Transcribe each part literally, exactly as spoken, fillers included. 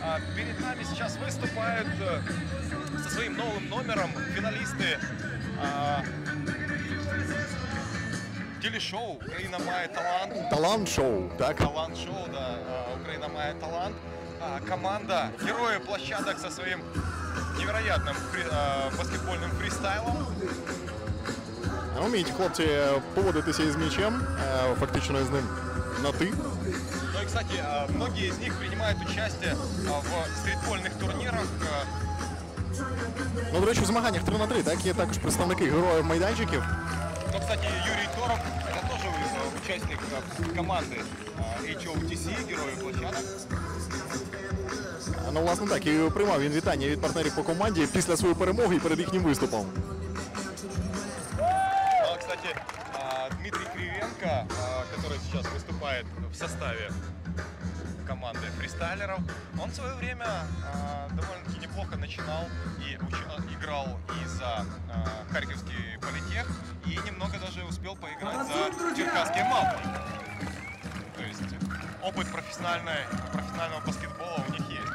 перед нами сейчас выступают со своим новым номером финалисты телешоу «Украина має талант». Талант-шоу, так? Талант-шоу, да, «Украина має талант». Команда герои площадок со своим невероятным фри, баскетбольным фристайлом. Вміють хлопці поводитися із м'ячем, фактично з ним на «ти». Ну и, кстати, многие из них принимают участие в стрітбольних турнірах. Ну, до речі, в змаганнях три на три, так? Є також представники героїв майданчиків. Ну, кстати, Юрий Торов, это тоже участник команды эйч о ти сі, герои площадок. Ну, власне, так, і приймав він вітання від партнерів по команді після своєї перемоги і перед їхнім виступом. Ну, кстати, Дмитрий Кривенко, который сейчас выступает в составе команды фристайлеров, он в свое время довольно-таки неплохо начинал и играл и за Харьковский политех, и немного даже успел поиграть за Черкасские Малты. То есть опыт профессиональной, профессионального баскетбола у них есть.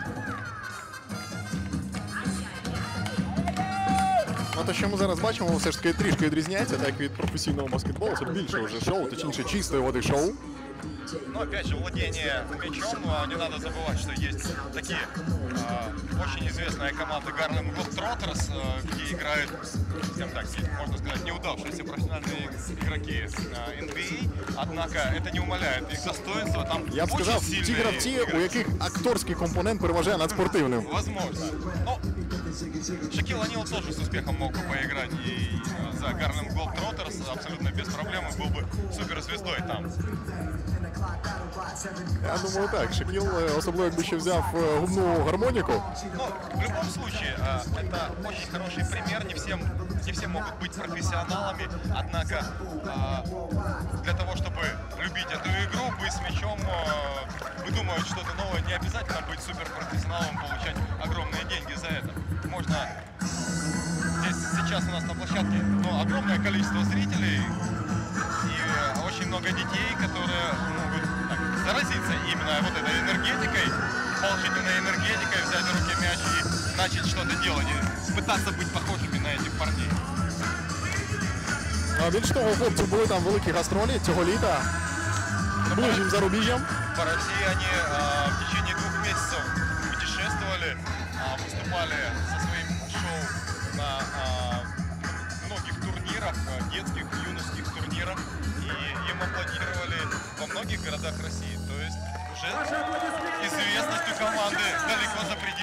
Ну, те, що ми зараз бачимо, все ж таки трішки відрізняється так, від професійного баскетболу. Це більше вже шоу, точніше чистої води шоу. Ну, опять же, владение мячом, но не надо забывать, что есть такие э, очень известные команды Harlem Globetrotters, э, где играют, скажем так, можно сказать, неудавшиеся профессиональные игроки э, эн би ей, однако это не умаляет их достоинства. Там Я б сказав, ті гравці, у яких акторський компонент переважає над спортивним. Возможно. Но Шакил О'Нил тоже с успехом мог бы поиграть и за Harlem Globetrotters абсолютно без проблем, и был бы суперзвездой там. Я думаю, так. Шакіл, особливо якби ще взяв губну гармоніку. Ну, в любом случае, это очень хороший пример. Не всем, не все могут быть профессионалами, однако для того, чтобы любить эту игру, быть с мячом, выдумывать что-то новое, не обязательно быть суперпрофессионалом, получать огромные деньги за это. Можно... Здесь сейчас у нас на площадке, ну, огромное количество зрителей и очень много детей, которые могут так, заразиться именно вот этой энергетикой, положительной энергетикой, взять в руки мяч и начать что-то делать, и пытаться быть похожими на этих парней. А більше того, хлопці були там великі гастролі цього літа, ближнім зарубіжжям. По России они а, в течение двух месяцев путешествовали, а, выступали со своим шоу на а, многих турнирах, детских, юношеских турнирах, и им аплодировали во многих городах России. То есть уже известность у команды далеко за пределами.